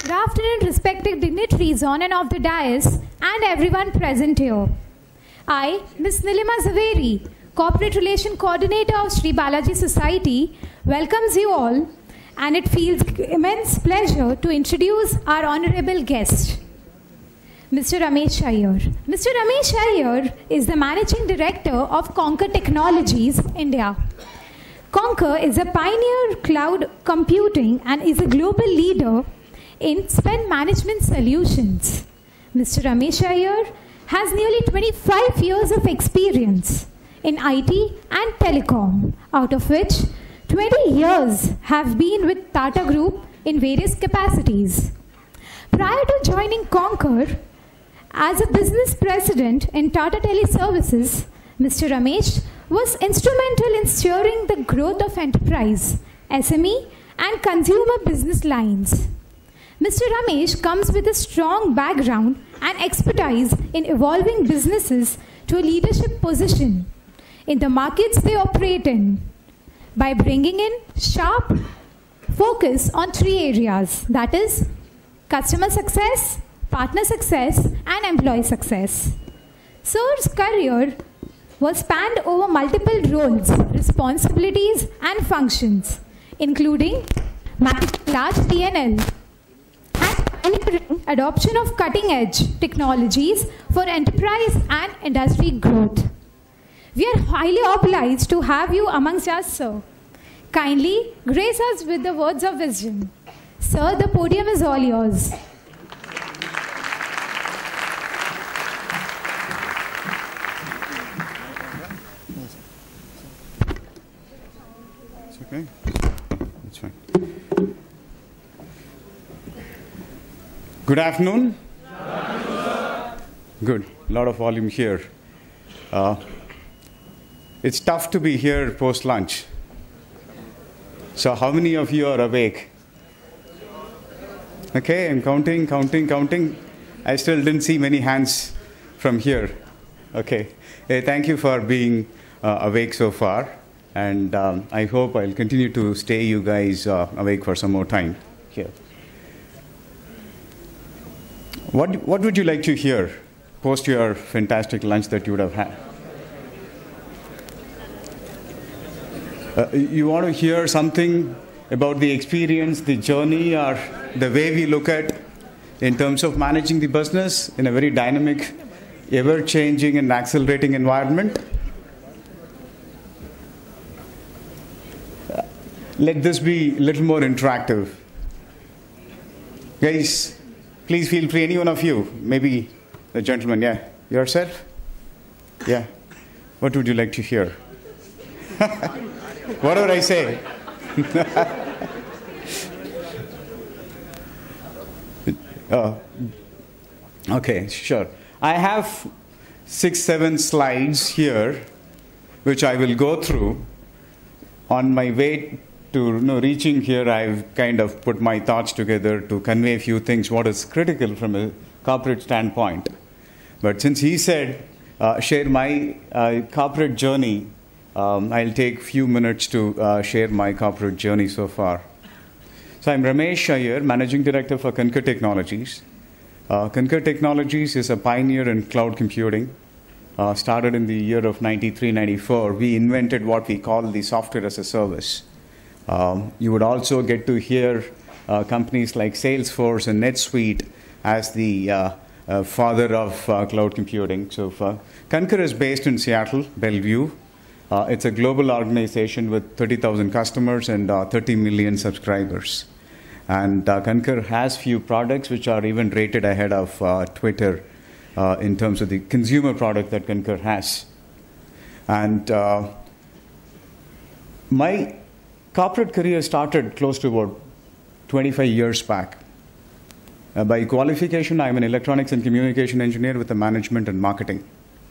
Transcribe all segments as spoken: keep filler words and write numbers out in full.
Good afternoon, respected dignitaries on and off the dais and everyone present here. I, Miz Nilima Zaveri, Corporate Relation Coordinator of Sri Balaji Society, welcomes you all, and it feels immense pleasure to introduce our honorable guest, Mister Ramesh Iyer. Mister Ramesh Iyer is the Managing Director of Concur Technologies, India. Concur is a pioneer cloud computing and is a global leader in spend management solutions. Mister Ramesh Iyer has nearly twenty-five years of experience in I T and telecom, out of which twenty years have been with Tata Group in various capacities. Prior to joining Concur, as a business president in Tata Teleservices, Mister Ramesh was instrumental in steering the growth of enterprise, S M E, and consumer business lines. Mister Ramesh comes with a strong background and expertise in evolving businesses to a leadership position in the markets they operate in by bringing in sharp focus on three areas, that is, customer success, partner success, and employee success. Sir's career was spanned over multiple roles, responsibilities, and functions, including managing large P and L and pioneering adoption of cutting-edge technologies for enterprise and industry growth. We are highly obliged to have you amongst us, sir. Kindly grace us with the words of wisdom. Sir, the podium is all yours. Okay, that's fine. Good afternoon. Good afternoon, sir. Good, a lot of volume here. Uh, it's tough to be here post-lunch. So how many of you are awake? Okay, I'm counting, counting, counting. I still didn't see many hands from here. Okay, hey, thank you for being uh, awake so far. And um, I hope I'll continue to stay you guys uh, awake for some more time here. What, what would you like to hear post your fantastic lunch that you would have had? Uh, you want to hear something about the experience, the journey, or the way we look at in terms of managing the business in a very dynamic, ever-changing and accelerating environment? Let this be a little more interactive. Guys, please feel free, any one of you, maybe the gentleman, yeah, yourself? Yeah, what would you like to hear? Whatever I say. uh, okay, sure. I have six, seven slides here, which I will go through. On my way to you know, reaching here, I've kind of put my thoughts together to convey a few things, what is critical from a corporate standpoint. But since he said, uh, share my uh, corporate journey, um, I'll take a few minutes to uh, share my corporate journey so far. So I'm Ramesh Iyer, Managing Director for Concur Technologies. Uh, Concur Technologies is a pioneer in cloud computing. Uh, started in the year of ninety-three, ninety-four. We invented what we call the software as a service. Um, you would also get to hear uh, companies like Salesforce and NetSuite as the uh, uh, father of uh, cloud computing. So uh, Concur is based in Seattle, Bellevue. Uh, it's a global organization with thirty thousand customers and uh, thirty million subscribers. And uh, Concur has few products which are even rated ahead of uh, Twitter uh, in terms of the consumer product that Concur has. And uh, my corporate career started close to about twenty-five years back. Uh, by qualification, I'm an electronics and communication engineer with a management and marketing.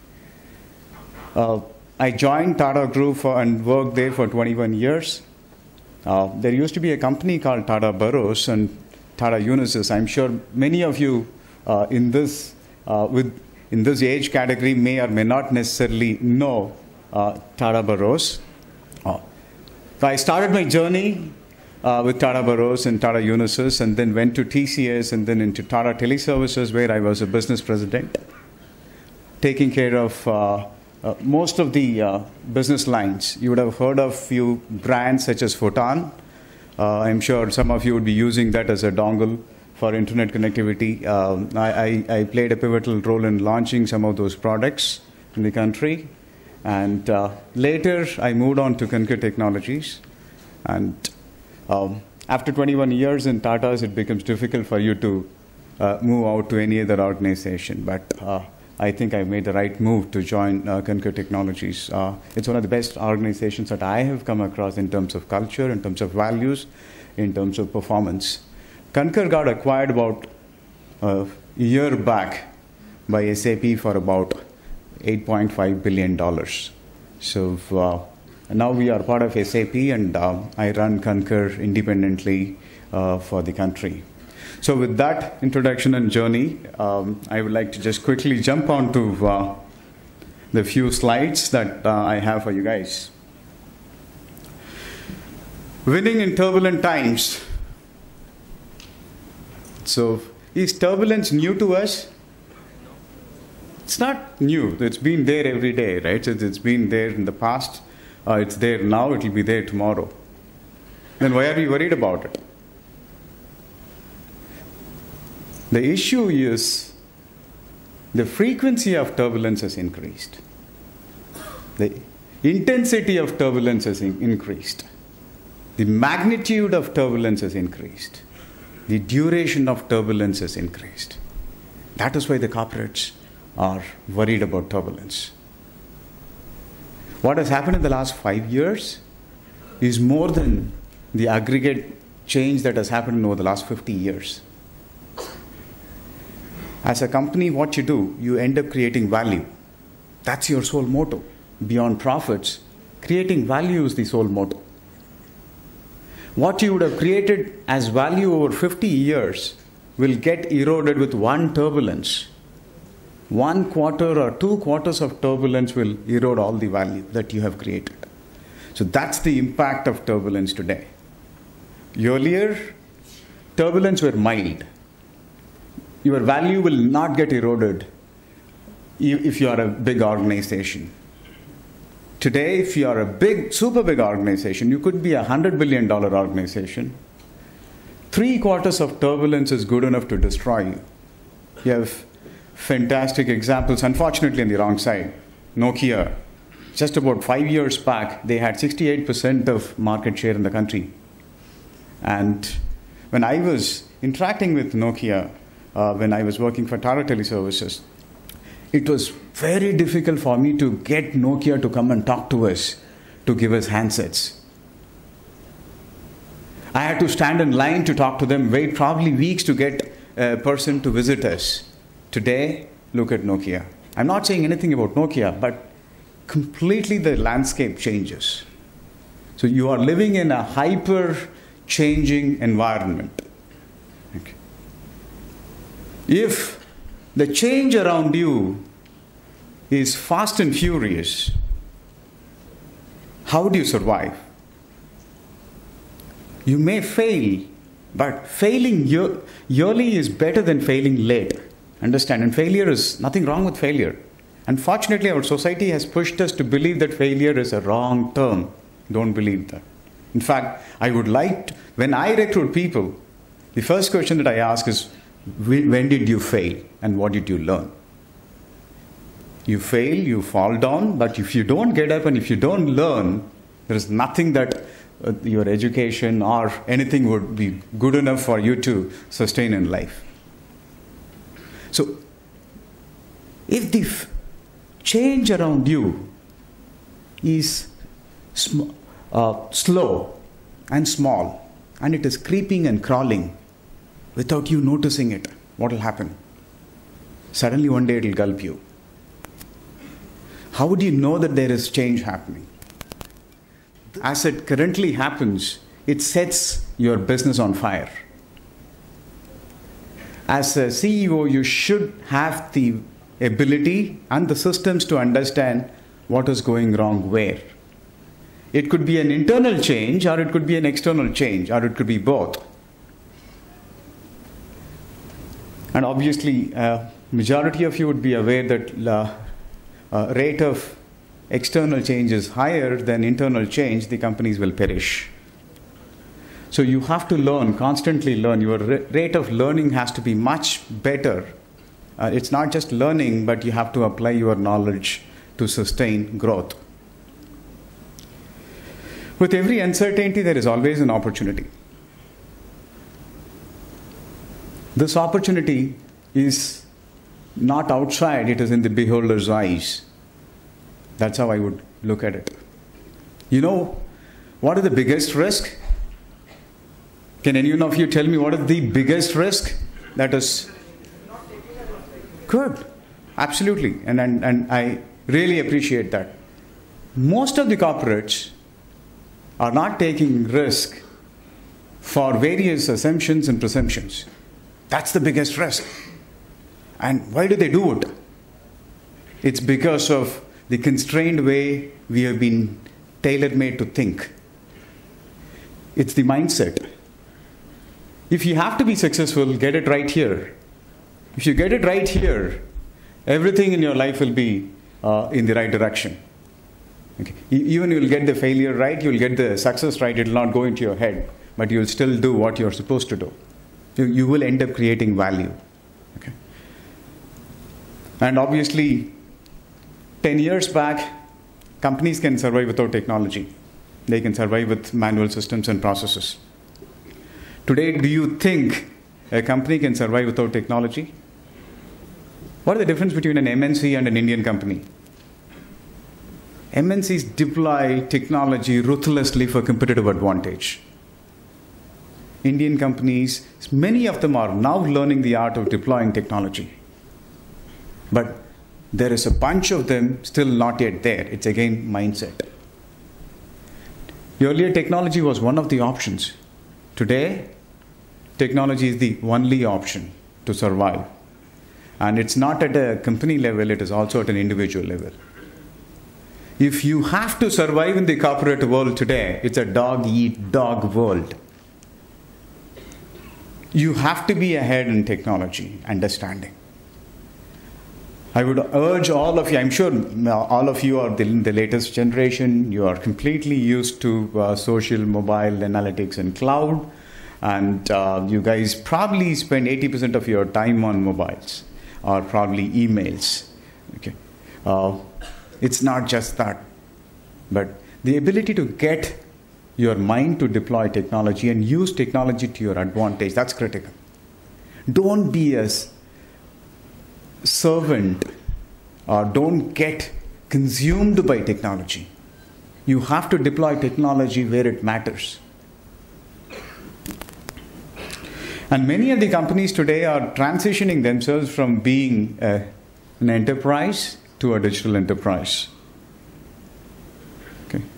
Uh, I joined Tata Group for, and worked there for twenty-one years. Uh, there used to be a company called Tata Burroughs and Tata Unisys. I'm sure many of you uh, in this uh, with in this age category may or may not necessarily know uh, Tata Burroughs. Uh, so I started my journey uh, with Tata Burroughs and Tata Unisys, and then went to T C S and then into Tata Teleservices, where I was a business president, taking care of uh, uh, most of the uh, business lines. You would have heard of few brands such as Photon. Uh, I'm sure some of you would be using that as a dongle for internet connectivity. Um, I, I, I played a pivotal role in launching some of those products in the country. And uh, later, I moved on to Concur Technologies. And um, after twenty-one years in Tata's, it becomes difficult for you to uh, move out to any other organization. But uh, I think I made the right move to join uh, Concur Technologies. Uh, it's one of the best organizations that I have come across in terms of culture, in terms of values, in terms of performance. Concur got acquired about uh, a year back by S A P for about eight point five billion dollars. So uh, now we are part of S A P, and uh, I run Concur independently uh, for the country. So with that introduction and journey, um, I would like to just quickly jump on to uh, the few slides that uh, I have for you guys. Winning in turbulent times. So is turbulence new to us? It's not new. It's been there every day, right? It's been there in the past. Uh, it's there now. It will be there tomorrow. Then why are we worried about it? The issue is the frequency of turbulence has increased. The intensity of turbulence has in- increased. The magnitude of turbulence has increased. The duration of turbulence has increased. That is why the corporates are worried about turbulence. What has happened in the last five years is more than the aggregate change that has happened over the last fifty years. As a company, what you do, you end up creating value. That's your sole motto. Beyond profits, creating value is the sole motto. What you would have created as value over fifty years will get eroded with one turbulence. One quarter or two quarters of turbulence will erode all the value that you have created. So that's the impact of turbulence today. Earlier, turbulence were mild. Your value will not get eroded if you are a big organization. Today, if you are a big, super big organization, you could be a one hundred billion dollars organization. Three quarters of turbulence is good enough to destroy you. You have fantastic examples, unfortunately on the wrong side. Nokia, just about five years back, they had sixty-eight percent of market share in the country. And when I was interacting with Nokia, uh, when I was working for Tata Teleservices, it was very difficult for me to get Nokia to come and talk to us, to give us handsets. I had to stand in line to talk to them, wait probably weeks to get a person to visit us. Today, look at Nokia. I'm not saying anything about Nokia, but completely the landscape changes. So you are living in a hyper-changing environment. Okay. If the change around you is fast and furious, how do you survive? You may fail, but failing yearly is better than failing late. Understand? And failure is nothing wrong with failure. Unfortunately, our society has pushed us to believe that failure is a wrong term. Don't believe that. In fact, I would like to, when I recruit people, the first question that I ask is, when did you fail and what did you learn? You fail, you fall down, but if you don't get up and if you don't learn, there is nothing that uh, your education or anything would be good enough for you to sustain in life. So, if the f- change around you is sm- uh, slow and small, and it is creeping and crawling without you noticing it, what will happen? Suddenly one day it will gulp you. How would you know that there is change happening? As it currently happens, it sets your business on fire. As a C E O, you should have the ability and the systems to understand what is going wrong where. It could be an internal change, or it could be an external change, or it could be both. And obviously, uh, majority of you would be aware that the uh, rate of external change is higher than internal change, the companies will perish. So you have to learn, constantly learn. Your rate of learning has to be much better. Uh, it's not just learning, but you have to apply your knowledge to sustain growth. With every uncertainty, there is always an opportunity. This opportunity is not outside, it is in the beholder's eyes. That's how I would look at it. You know, what is the biggest risk? Can any of you tell me what is the biggest risk? That is good. Absolutely. And, and, and I really appreciate that. Most of the corporates are not taking risk for various assumptions and presumptions. That's the biggest risk. And why do they do it? It's because of the constrained way we have been tailor-made to think. It's the mindset. If you have to be successful, get it right here. If you get it right here, everything in your life will be uh, in the right direction. Okay. Even you'll get the failure right, you'll get the success right, it will not go into your head, but you'll still do what you're supposed to do. You, you will end up creating value. Okay. And obviously, ten years back, companies can survive without technology. They can survive with manual systems and processes. Today, do you think a company can survive without technology? What is the difference between an M N C and an Indian company? M N Cs deploy technology ruthlessly for competitive advantage. Indian companies, many of them are now learning the art of deploying technology. But there is a bunch of them still not yet there. It's again mindset. Earlier, technology was one of the options. Today, technology is the only option to survive. And it's not at a company level, it is also at an individual level. If you have to survive in the corporate world today, it's a dog-eat-dog world. You have to be ahead in technology, understanding. I would urge all of you, I'm sure all of you are the, the latest generation, you are completely used to uh, social, mobile, analytics, and cloud. And uh, you guys probably spend eighty percent of your time on mobiles or probably emails. Okay. Uh, it's not just that, but the ability to get your mind to deploy technology and use technology to your advantage, that's critical. Don't be a servant or don't get consumed by technology. You have to deploy technology where it matters. And many of the companies today are transitioning themselves from being a, an enterprise to a digital enterprise. Okay.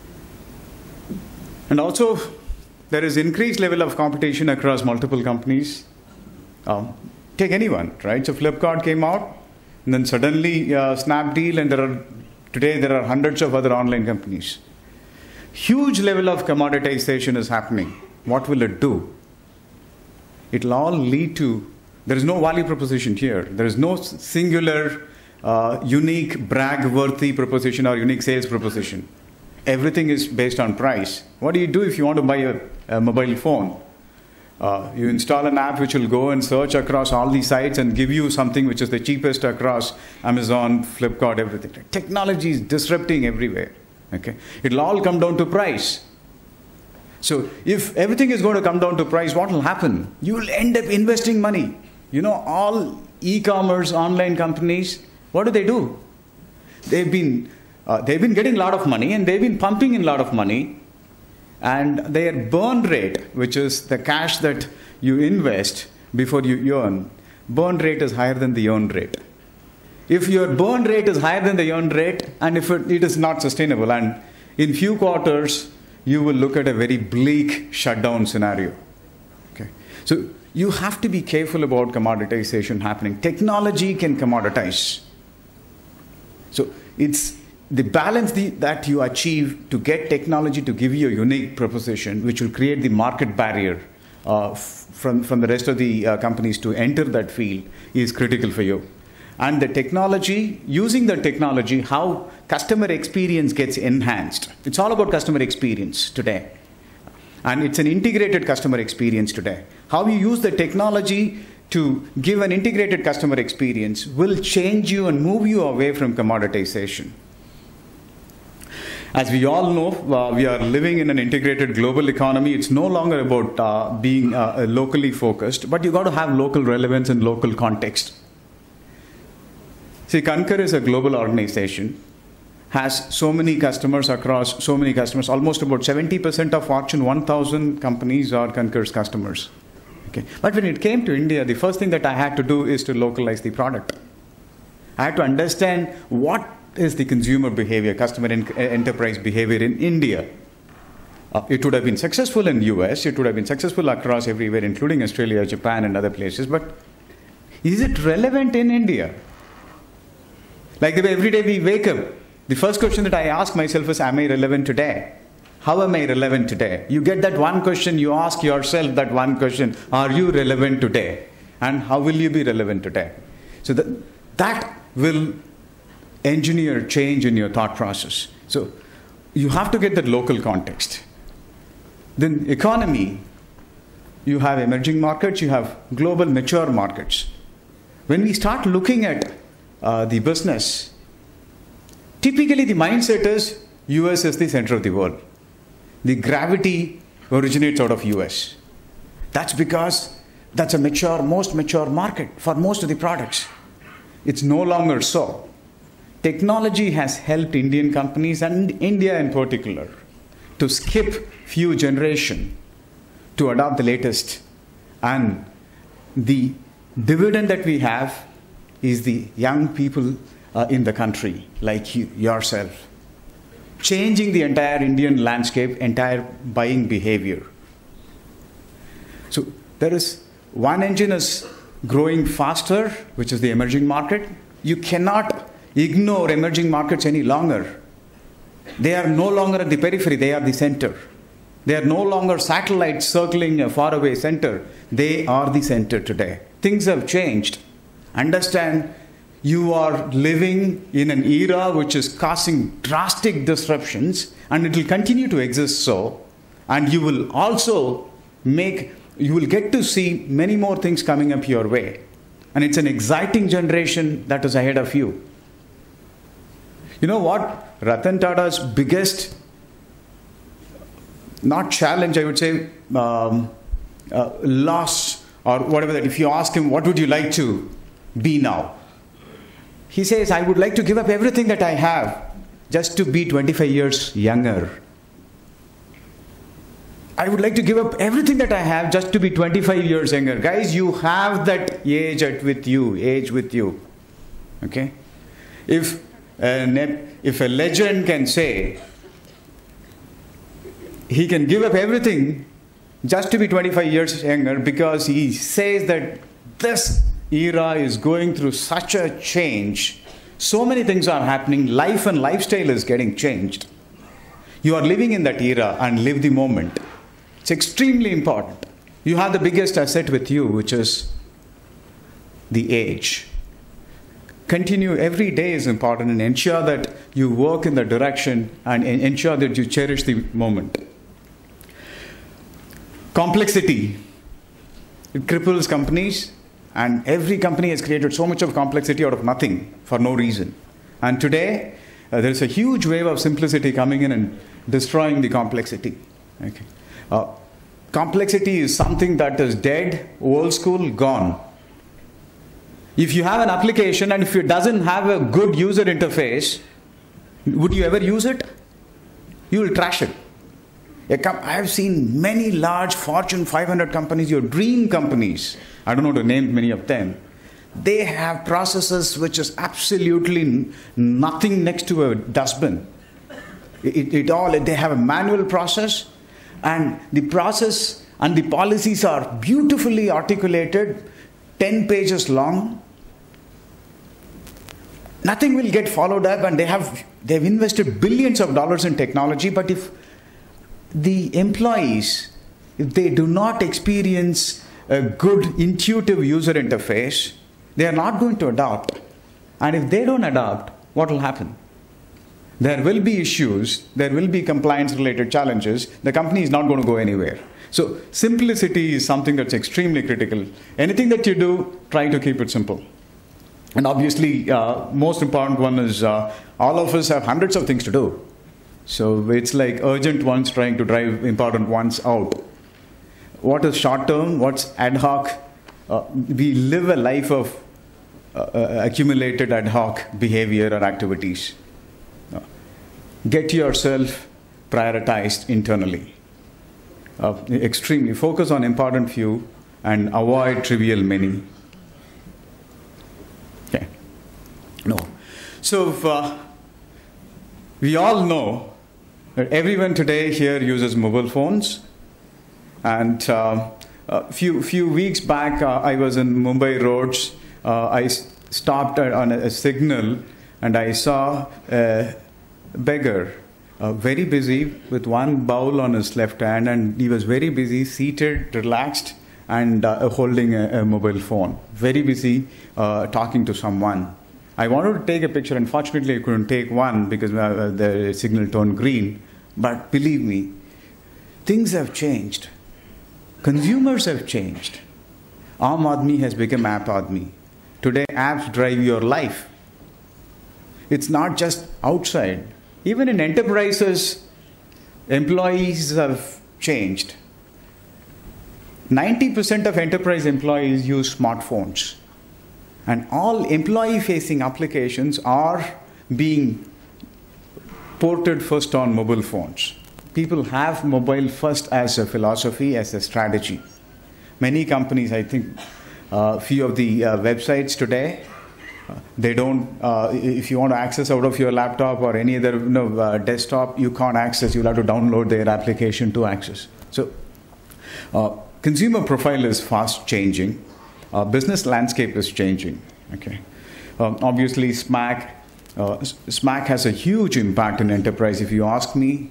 And also, there is increased level of competition across multiple companies. Um, take anyone, right? So Flipkart came out, and then suddenly uh, Snapdeal, and there are today there are hundreds of other online companies. Huge level of commoditization is happening. What will it do? It will all lead to, there is no value proposition here. There is no singular, uh, unique, brag-worthy proposition or unique sales proposition. Everything is based on price. What do you do if you want to buy a, a mobile phone? Uh, you install an app which will go and search across all these sites and give you something which is the cheapest across Amazon, Flipkart, everything. Technology is disrupting everywhere. Okay? It will all come down to price. So if everything is going to come down to price, what will happen? You will end up investing money. You know, all e-commerce online companies, what do they do? They've been, uh, they've been getting a lot of money and they've been pumping in a lot of money. And their burn rate, which is the cash that you invest before you earn, burn rate is higher than the earn rate. If your burn rate is higher than the earn rate, and if it, it is not sustainable, and in few quarters, you will look at a very bleak shutdown scenario. Okay. So you have to be careful about commoditization happening. Technology can commoditize. So it's the balance the, that you achieve to get technology to give you a unique proposition, which will create the market barrier uh, f- from, from the rest of the uh, companies to enter that field, is critical for you. And the technology, using the technology, how customer experience gets enhanced. It's all about customer experience today. And it's an integrated customer experience today. How you use the technology to give an integrated customer experience will change you and move you away from commoditization. As we all know, uh, we are living in an integrated global economy. It's no longer about uh, being uh, locally focused, but you've got to have local relevance and local context. See, Concur is a global organization, has so many customers across so many customers. Almost about seventy percent of Fortune one thousand companies are Concur's customers. Okay. But when it came to India, the first thing that I had to do is to localize the product. I had to understand what is the consumer behavior, customer and enterprise behavior in India. Uh, it would have been successful in the U S, it would have been successful across everywhere, including Australia, Japan, and other places, but is it relevant in India? Like the way every day we wake up, the first question that I ask myself is, am I relevant today? How am I relevant today? You get that one question, you ask yourself that one question, are you relevant today? And how will you be relevant today? So that, that will engineer change in your thought process. So you have to get that local context. Then economy, you have emerging markets, you have global mature markets. When we start looking at uh, the business, typically the mindset is U S is the center of the world. The gravity originates out of U S. That's because that's a mature, most mature market for most of the products. It's no longer so. Technology has helped Indian companies, and India in particular, to skip few generations to adopt the latest. And the dividend that we have is the young people uh, in the country, like you, yourself, changing the entire Indian landscape, entire buying behavior. So there is one engine is growing faster, which is the emerging market. You cannot ignore emerging markets any longer. They are no longer at the periphery, they are the center. They are no longer satellites circling a faraway center. They are the center today. Things have changed. Understand, you are living in an era which is causing drastic disruptions, and it will continue to exist so. And you will also make, you will get to see many more things coming up your way. And it's an exciting generation that is ahead of you. You know what? Ratan Tata's biggest, not challenge, I would say, um, uh, loss or whatever that, if you ask him, what would you like to be now? He says, I would like to give up everything that I have just to be twenty-five years younger. I would like to give up everything that I have just to be twenty-five years younger. Guys, you have that age at with you, age with you. Okay? If a, if a legend can say he can give up everything just to be twenty-five years younger because he says that this era is going through such a change. So many things are happening. Life and lifestyle is getting changed. You are living in that era and live the moment. It's extremely important. You have the biggest asset with you, which is the age. Continue every day is important, and ensure that you work in the direction and ensure that you cherish the moment. Complexity. It cripples companies. And every company has created so much of complexity out of nothing for no reason. And today, uh, there is a huge wave of simplicity coming in and destroying the complexity. Okay. Uh, complexity is something that is dead, old school, gone. If you have an application and if it doesn't have a good user interface, would you ever use it? You will trash it. I have seen many large Fortune five hundred companies, your dream companies, I don't know to name many of them, they have processes which is absolutely nothing next to a dustbin. It, it all, they have a manual process, and the process and the policies are beautifully articulated, ten pages long. nothing will get followed up, and they have they've invested billions of dollars in technology, but if the employees, if they do not experience a good intuitive user interface, they are not going to adopt. And if they don't adopt, what will happen? There will be issues, there will be compliance related challenges, the company is not going to go anywhere. So simplicity is something that's extremely critical. Anything that you do, try to keep it simple. And obviously, uh, most important one is uh, all of us have hundreds of things to do. So it's like urgent ones trying to drive important ones out. What is short term? What's ad hoc? Uh, we live a life of uh, uh, accumulated ad hoc behavior or activities. Uh, get yourself prioritized internally. Uh, extremely focus on important few and avoid trivial many. Okay. No. So if, uh, we all know that everyone today here uses mobile phones, and uh, a few few weeks back uh, I was in Mumbai roads. Uh, I stopped on a, a signal and I saw a beggar, uh, very busy with one bowl on his left hand, and he was very busy, seated, relaxed, and uh, holding a, a mobile phone. Very busy uh, talking to someone. I wanted to take a picture. Unfortunately, I couldn't take one because uh, the signal turned green. But believe me, things have changed. Consumers have changed. Aam Aadmi has become App Aadmi. Today, apps drive your life. It's not just outside. Even in enterprises, employees have changed. ninety percent of enterprise employees use smartphones. And all employee-facing applications are being ported first on mobile phones. People have mobile first as a philosophy, as a strategy. Many companies, I think, a uh, few of the uh, websites today, uh, they don't, uh, if you want to access out of your laptop or any other you know, uh, desktop, you can't access, you'll have to download their application to access. So, uh, consumer profile is fast changing. Uh, business landscape is changing. Okay, um, obviously SMAC, uh, SMAC has a huge impact in enterprise. If you ask me,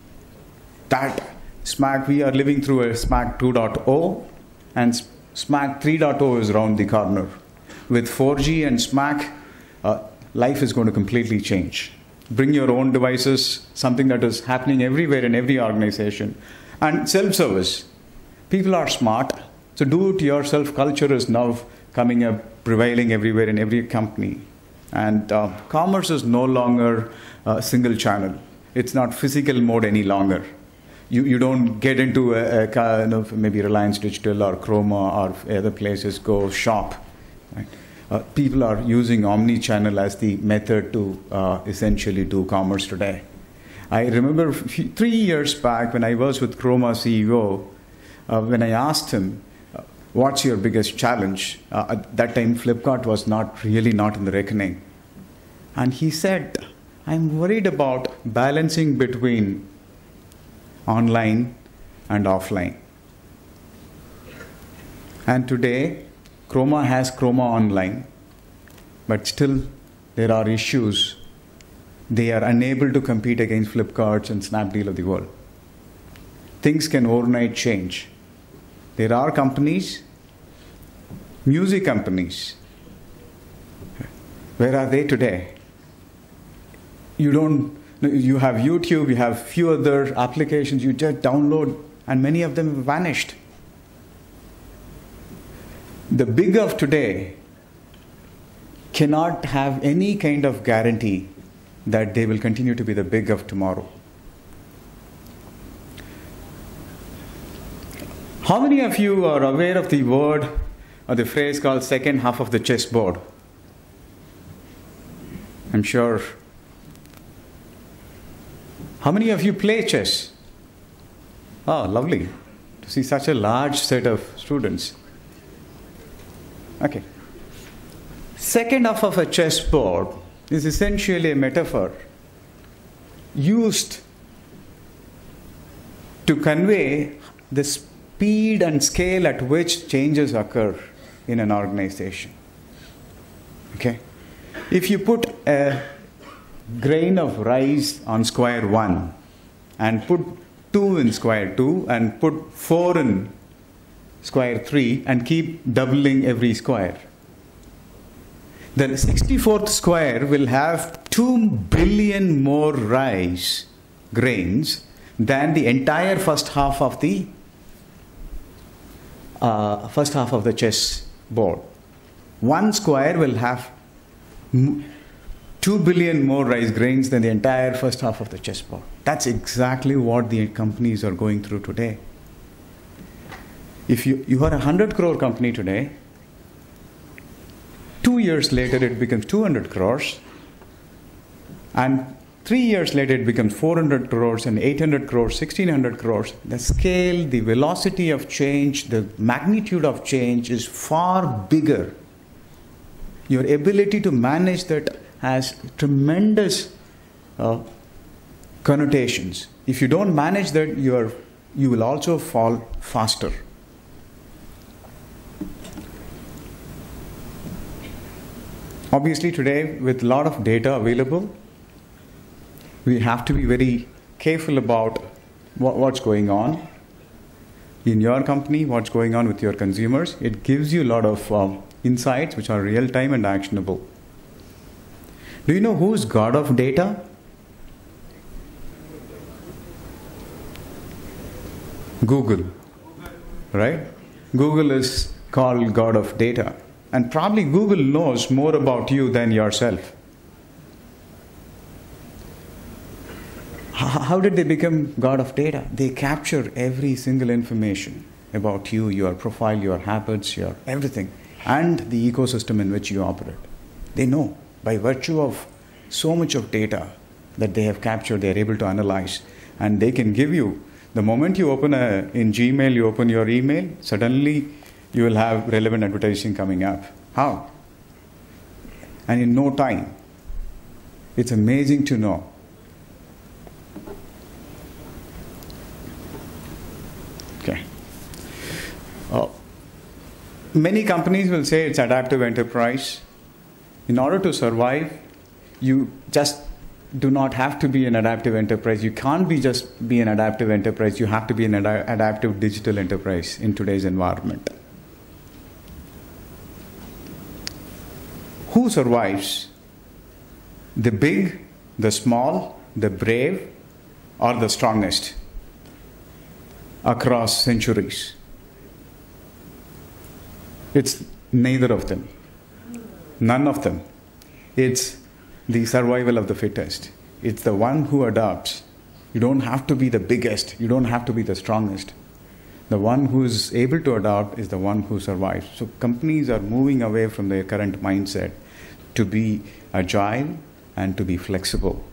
that SMAC, we are living through a SMAC two point oh, and SMAC three point oh is around the corner. With four G and SMAC, uh, life is going to completely change. Bring your own devices, something that is happening everywhere in every organization, and self-service. People are smart. So do-it-yourself culture is now coming up, prevailing everywhere in every company. And uh, commerce is no longer a single channel. It's not physical mode any longer. You, you don't get into a, a kind of maybe Reliance Digital or Chroma or other places, go shop. Right? Uh, people are using omni-channel as the method to uh, essentially do commerce today. I remember few, three years back when I was with Chroma C E O, uh, when I asked him, what's your biggest challenge? Uh, at that time, Flipkart was not really not in the reckoning. And he said, I'm worried about balancing between online and offline. And today, Chroma has Chroma Online, but still there are issues. They are unable to compete against Flipkarts and Snapdeal of the world. Things can overnight change. There are companies, music companies. Where are they today? You don't, you have YouTube, you have few other applications you just download, and many of them have vanished. The big of today cannot have any kind of guarantee that they will continue to be the big of tomorrow. How many of you are aware of the word or the phrase called second half of the chessboard? I'm sure. How many of you play chess? Oh, lovely to see such a large set of students. Okay. Second half of a chessboard is essentially a metaphor used to convey the speed and scale at which changes occur in an organization. Okay? If you put a grain of rice on square one and put two in square two and put four in square three and keep doubling every square, the sixty-fourth square will have two billion more rice grains than the entire first half of the uh, first half of the chess board. One square will have two billion more rice grains than the entire first half of the chess board. That's exactly what the companies are going through today. If you, you are a hundred crore company today, two years later it becomes two hundred crores, and three years later it becomes four hundred crores and eight hundred crores, sixteen hundred crores. The scale, the velocity of change, the magnitude of change is far bigger. Your ability to manage that has tremendous uh, connotations. If you don't manage that, you are, you will also fall faster. Obviously today, with a lot of data available, we have to be very careful about what, what's going on in your company, what's going on with your consumers. It gives you a lot of um, insights which are real-time and actionable. Do you know who's God of data? Google, right? Google is called God of data. And probably Google knows more about you than yourself. How did they become God of data? They capture every single information about you, your profile, your habits, your everything, and the ecosystem in which you operate. They know by virtue of so much of data that they have captured, they are able to analyze, and they can give you, the moment you open a, in Gmail, you open your email, suddenly you will have relevant advertising coming up. How? And in no time. It's amazing to know. Okay. Uh, many companies will say it's adaptive enterprise. In order to survive, you just do not have to be an adaptive enterprise. You can't be just be an adaptive enterprise. You have to be an ad adaptive digital enterprise in today's environment. Who survives? The big, the small, the brave, or the strongest across centuries? It's neither of them. None of them. It's the survival of the fittest. It's the one who adapts. You don't have to be the biggest. You don't have to be the strongest. The one who is able to adapt is the one who survives. So companies are moving away from their current mindset to be agile and to be flexible.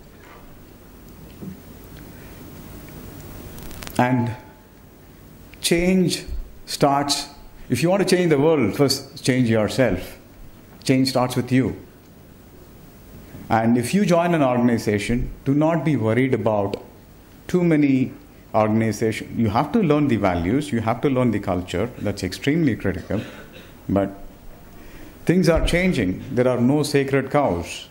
And change starts, if you want to change the world, first change yourself. Change starts with you. And if you join an organization, do not be worried about too many organizations. You have to learn the values, you have to learn the culture, that's extremely critical. But things are changing. There are no sacred cows.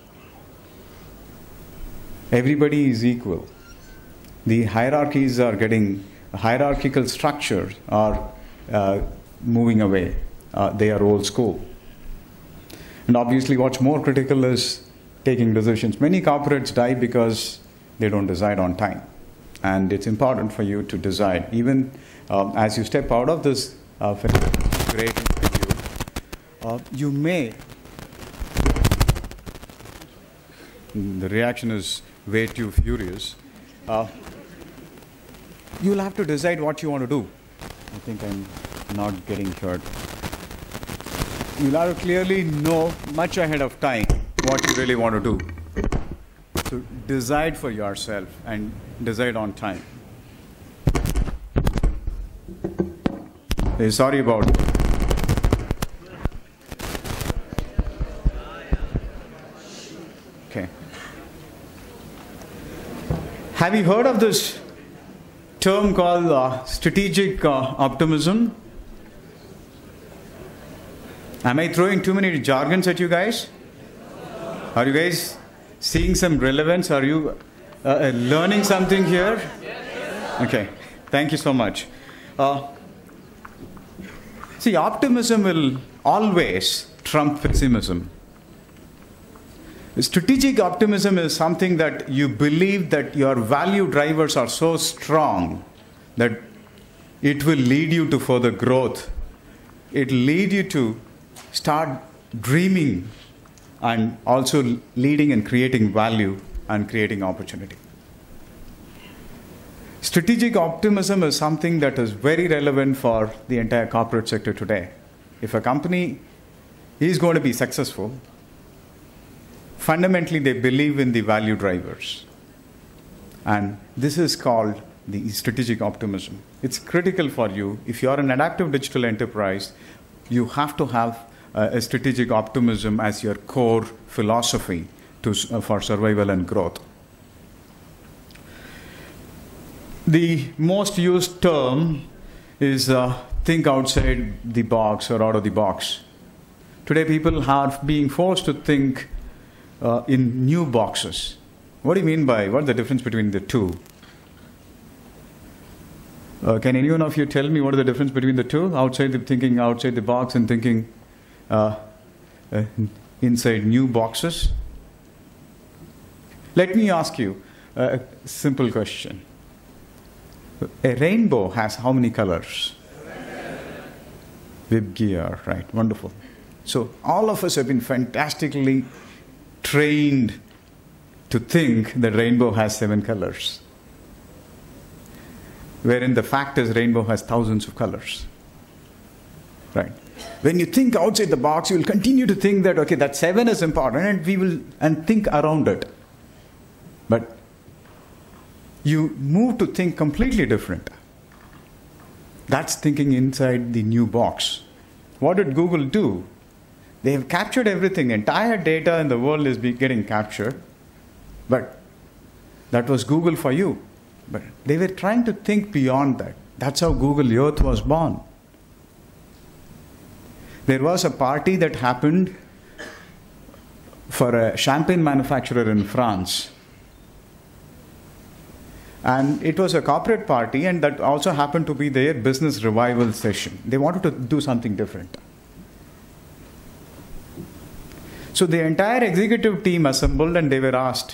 Everybody is equal. The hierarchies are getting, hierarchical structures are uh, moving away. Uh, they are old school. And obviously what's more critical is taking decisions. Many corporates die because they don't decide on time. And it's important for you to decide. Even um, as you step out of this uh, great interview, uh, you may, the reaction is way too furious, uh, you'll have to decide what you want to do. I think I'm not getting heard. You'll have to clearly know much ahead of time what you really want to do. So decide for yourself and decide on time. Hey, sorry about it. Okay. Have you heard of this term called uh, strategic uh, optimism? Am I throwing too many jargons at you guys? Are you guys seeing some relevance? Are you uh, learning something here? Okay, thank you so much. Uh, see, optimism will always trump pessimism. Strategic optimism is something that you believe that your value drivers are so strong that it will lead you to further growth. It will lead you to start dreaming and also leading and creating value and creating opportunity. Strategic optimism is something that is very relevant for the entire corporate sector today. If a company is going to be successful, fundamentally they believe in the value drivers. And this is called the strategic optimism. It's critical for you. If you are an adaptive digital enterprise, you have to have uh, a strategic optimism as your core philosophy to, uh, for survival and growth. The most used term is uh, think outside the box or out of the box. Today people are being forced to think uh, in new boxes. What do you mean by, what's the difference between the two? Uh, can anyone of you tell me what is the difference between the two? Outside the thinking outside the box and thinking uh, uh, inside new boxes? Let me ask you a simple question. A rainbow has how many colors? Vibgyor, right, wonderful. So all of us have been fantastically trained to think that rainbow has seven colors. Wherein the fact is rainbow has thousands of colors. Right. When you think outside the box, you will continue to think that, okay, that seven is important and we will and think around it. But you move to think completely different. That's thinking inside the new box. What did Google do? They have captured everything. Entire data in the world is getting captured. But that was Google for you. But they were trying to think beyond that. That's how Google Earth was born. There was a party that happened for a champagne manufacturer in France. And it was a corporate party, and that also happened to be their business revival session. They wanted to do something different. So the entire executive team assembled and they were asked,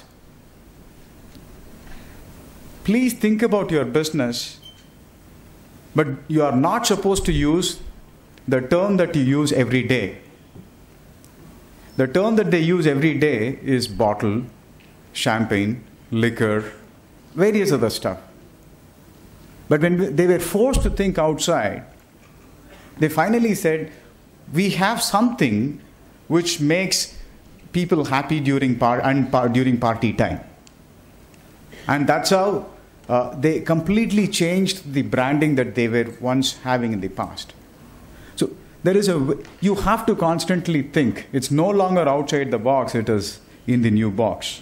please think about your business, but you are not supposed to use the term that you use every day. The term that they use every day is bottle, champagne, liquor, various other stuff. But when they were forced to think outside, they finally said, we have something which makes people happy during, par and par during party time. And that's how uh, they completely changed the branding that they were once having in the past. So there is a, you have to constantly think. It's no longer outside the box, it is in the new box.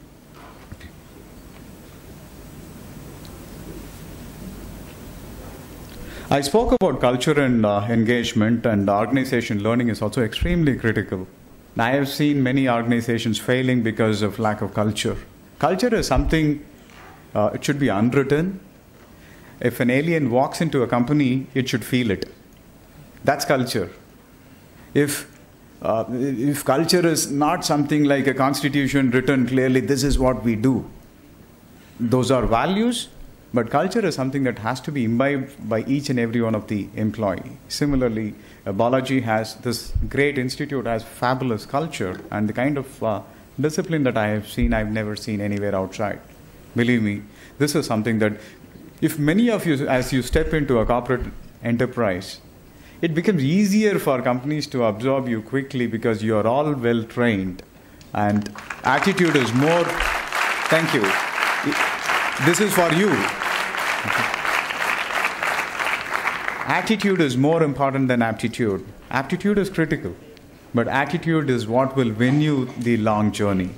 I spoke about culture and uh, engagement, and organization learning is also extremely critical. I have seen many organizations failing because of lack of culture. Culture is something, uh, it should be unwritten. If an alien walks into a company, it should feel it. That's culture. If, uh, if culture is not something like a constitution written clearly, this is what we do. Those are values. But culture is something that has to be imbibed by each and every one of the employee. Similarly, uh, Balaji has this great institute, has fabulous culture, and the kind of uh, discipline that I have seen, I've never seen anywhere outside. Believe me, this is something that if many of you, as you step into a corporate enterprise, it becomes easier for companies to absorb you quickly because you are all well trained, and attitude is more, thank you. This is for you. Attitude is more important than aptitude. Aptitude is critical, but attitude is what will win you the long journey.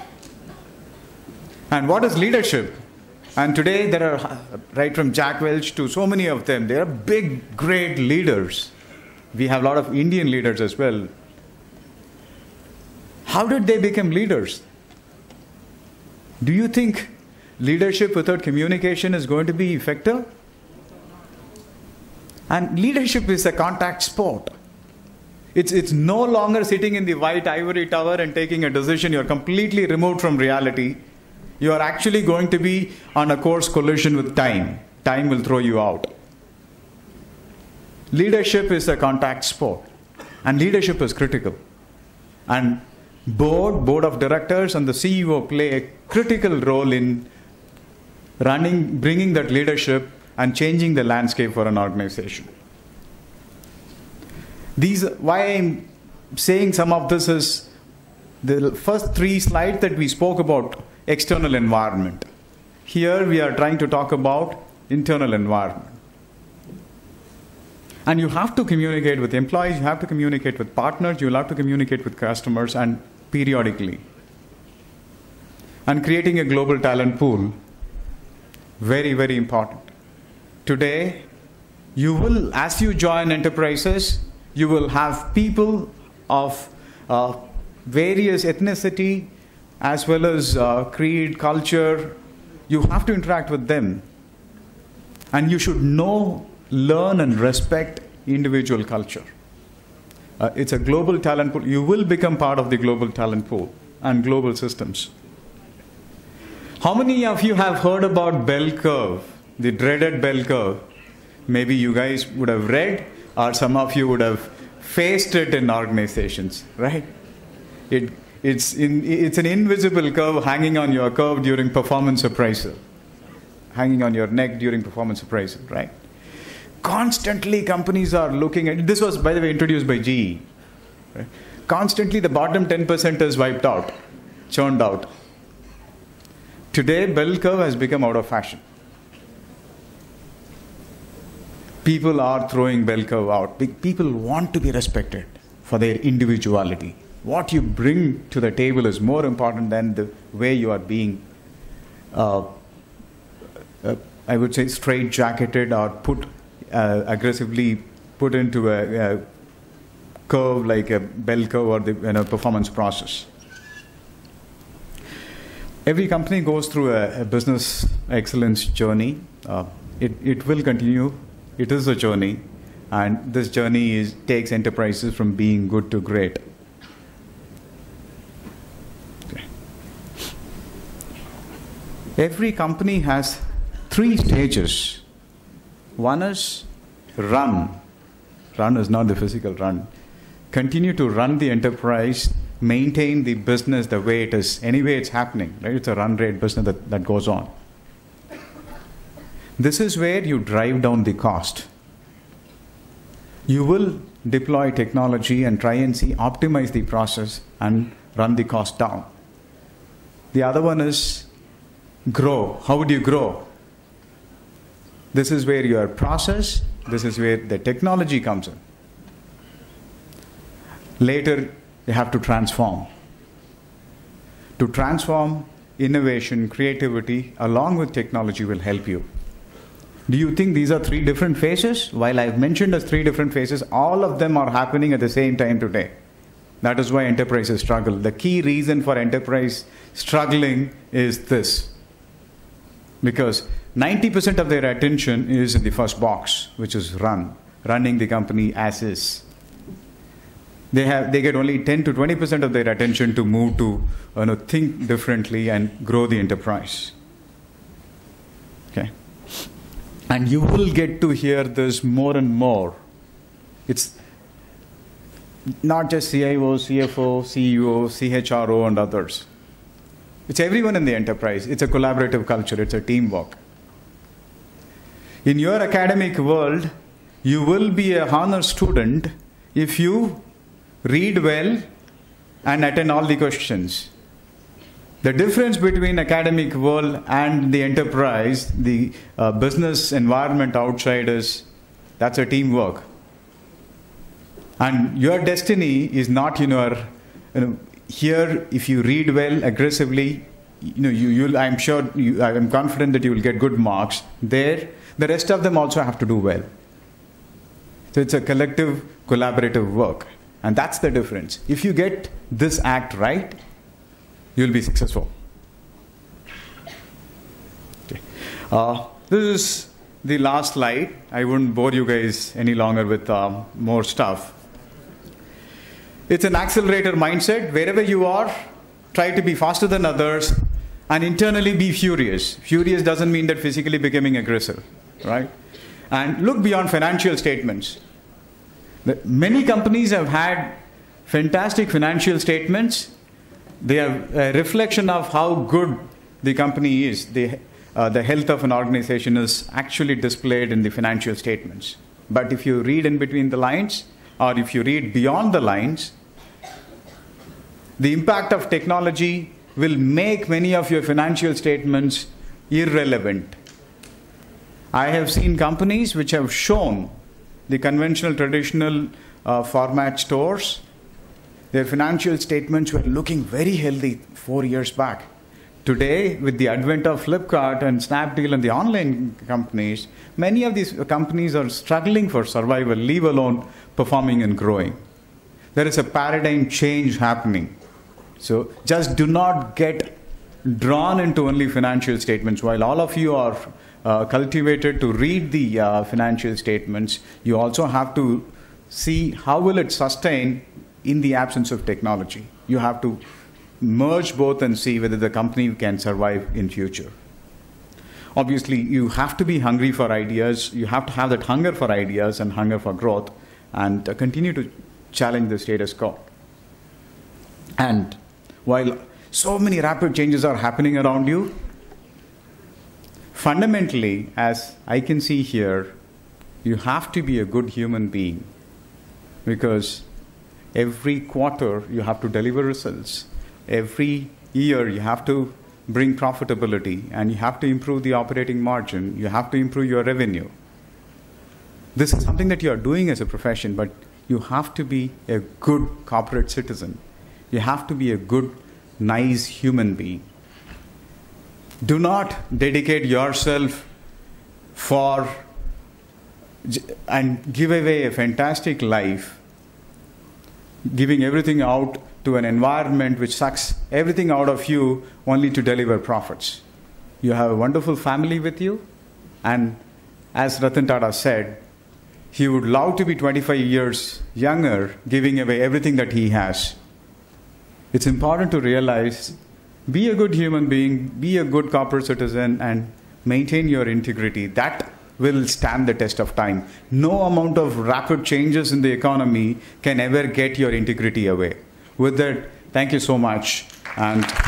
And what is leadership? And today there are, right from Jack Welch to so many of them, they are big, great leaders. We have a lot of Indian leaders as well. How did they become leaders? Do you think leadership without communication is going to be effective? And leadership is a contact sport. It's, it's no longer sitting in the white ivory tower and taking a decision. You're completely removed from reality. You are actually going to be on a course collision with time. Time will throw you out. Leadership is a contact sport. And leadership is critical. And board, board of directors and the C E O play a critical role in running, bringing that leadership and changing the landscape for an organization. These, why I'm saying some of this is the first three slides that we spoke about external environment. Here we are trying to talk about internal environment. And you have to communicate with employees, you have to communicate with partners, you'll have to communicate with customers and periodically. And creating a global talent pool, very, very important. Today, you will, as you join enterprises, you will have people of uh, various ethnicity as well as uh, creed, culture. You have to interact with them. And you should know, learn and respect individual culture. Uh, it's a global talent pool. You will become part of the global talent pool and global systems. How many of you have heard about bell curve, the dreaded bell curve? Maybe you guys would have read, or some of you would have faced it in organizations, right? It, it's, in, it's an invisible curve hanging on your curve during performance appraisal, hanging on your neck during performance appraisal, right? Constantly companies are looking at, this was by the way introduced by G E. Right? Constantly the bottom ten percent is wiped out, churned out. Today bell curve has become out of fashion. People are throwing bell curve out. People want to be respected for their individuality. What you bring to the table is more important than the way you are being, uh, uh, I would say, straight-jacketed or put uh, aggressively put into a, a curve like a bell curve or the you know, performance process. Every company goes through a, a business excellence journey. Uh, it, it will continue. It is a journey, and this journey is, takes enterprises from being good to great. Okay. Every company has three stages. One is run. Run is not the physical run. Continue to run the enterprise, maintain the business the way it is. Anyway, it's happening, right? It's a run rate business that, that goes on. This is where you drive down the cost. You will deploy technology and try and see, optimize the process and run the cost down. The other one is grow. How would you grow? This is where your process, this is where the technology comes in. Later, you have to transform. To transform, innovation, creativity, along with technology will help you. Do you think these are three different phases? While I've mentioned as three different phases, all of them are happening at the same time today. That is why enterprises struggle. The key reason for enterprise struggling is this. Because ninety percent of their attention is in the first box, which is run, running the company as is. They, have, they get only ten to twenty percent of their attention to move to you know, think differently and grow the enterprise. Okay. And you will get to hear this more and more. It's not just C I O, C F O, C E O, C H R O, and others. It's everyone in the enterprise. It's a collaborative culture. It's a teamwork. In your academic world, you will be a honor student if you read well and attend all the questions. The difference between academic world and the enterprise, the uh, business environment outside is, that's a teamwork. And your destiny is not in your, you know, here if you read well aggressively, you know, you, you'll, I'm sure, you, I'm confident that you will get good marks. There, the rest of them also have to do well. So it's a collective, collaborative work. And that's the difference. If you get this act right, you'll be successful. Okay. Uh, this is the last slide. I wouldn't bore you guys any longer with uh, more stuff. It's an accelerator mindset. Wherever you are, try to be faster than others and internally be furious. Furious doesn't mean that physically becoming aggressive, right? And look beyond financial statements. The, many companies have had fantastic financial statements. They are a reflection of how good the company is. The, uh, the health of an organization is actually displayed in the financial statements. But if you read in between the lines, or if you read beyond the lines, the impact of technology will make many of your financial statements irrelevant. I have seen companies which have shown the conventional, traditional uh, format stores, their financial statements were looking very healthy four years back. Today, with the advent of Flipkart and Snapdeal and the online companies, many of these companies are struggling for survival, leave alone performing and growing. There is a paradigm change happening. So just do not get drawn into only financial statements. While all of you are uh, cultivated to read the uh, financial statements, you also have to see how will it sustain in the absence of technology. You have to merge both and see whether the company can survive in future. Obviously, you have to be hungry for ideas. You have to have that hunger for ideas and hunger for growth and uh, continue to challenge the status quo. And while so many rapid changes are happening around you, fundamentally, as I can see here, you have to be a good human being, because every quarter you have to deliver results. Every year you have to bring profitability, and you have to improve the operating margin. You have to improve your revenue. This is something that you are doing as a profession, but you have to be a good corporate citizen. You have to be a good, nice human being. Do not dedicate yourself for and give away a fantastic life, giving everything out to an environment which sucks everything out of you only to deliver profits. You have a wonderful family with you, and as Ratan Tata said, he would love to be twenty-five years younger, giving away everything that he has. It's important to realize, be a good human being, be a good corporate citizen, and maintain your integrity. That will stand the test of time. No amount of rapid changes in the economy can ever get your integrity away. With that, thank you so much. And